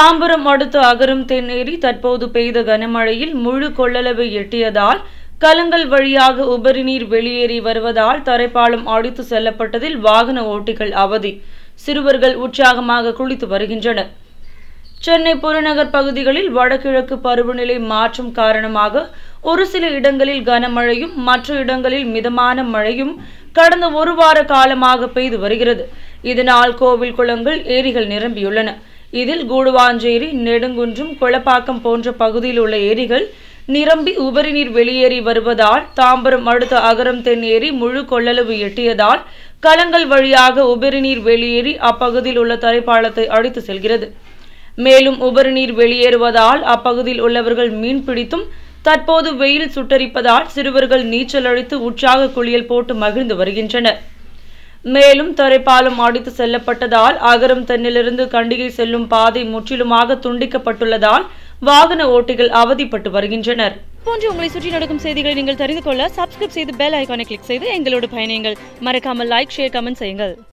தாம்பரம் அடுத்த அகரம் தென்னேரி தற்போது பெய்த கனமழையில் முழு கொள்ளளவை எட்டியதால் கலங்கல் வழியாக உபரி நீர் வெளியேறி வருவதால் தரைப்பாலம் அடித்து செல்லப்பட்டதில் வாகன ஓட்டிகள் அவதி. சிறுவர்கள் உற்சாகமாக குளித்து வருகின்றனர். சென்னை புறநகர் பகுதிகளில் வடகிழக்கு பருவநிலை மாற்றம் காரணமாக ஒரு சில இடங்களில் கனமழையும் மற்ற இடங்களில் மிதமான மழையும் கடந்த ஒரு வார காலமாக பெய்து வருகிறது. இதனால் கோவில் குளங்கள் ஏரிகள் நிரம்பியுள்ளன. இதில் கூடுவாஞ்சேரி, நெடுங்குன்றம், கொளப்பாக்கம் போன்ற பகுதியில் உள்ள ஏரிகள் நிரம்பி உபரி நீர் வெளியேறி வருவதால் தாம்பரம் அடுத்த அகரம் தென்னேரி முழு கொள்ளளவு எட்டியதால் கலங்கல் வழியாக உபரி நீர் வெளியேறி அப்பகுதியில் உள்ள தரைப்பாலத்தை அடித்து செல்கிறது. மேலும் உபரி நீர் வெளியேறுவதால் அப்பகுதியில் உள்ளவர்கள் மீன் பிடித்தும் தற்போது வெயில் சுட்டரிப்பதால் சிறுவர்கள் நீச்சல் அடித்து உற்சாக குளியல் போட்டு மகிழ்ந்து வருகின்றனர். மேலும் தரைப்பாலம் அடித்து செல்லப்பட்டதால் அகரம் தென்னிலிருந்து கண்டிகை செல்லும் பாதை முற்றிலுமாக துண்டிக்கப்பட்டுள்ளதால் வாகன ஓட்டிகள் அவதிப்பட்டு வருகின்றனர். போன்று உங்களை சுற்றி நடக்கும் செய்திகளை நீங்கள் தெரிந்து கொள்ள சப்ஸ்கிரைப் செய்து பெல் ஐகானை கிளிக் செய்து எங்களோடு பயணியுங்கள். மறக்காமல் லைக், ஷேர், கமெண்ட் செய்யுங்கள்.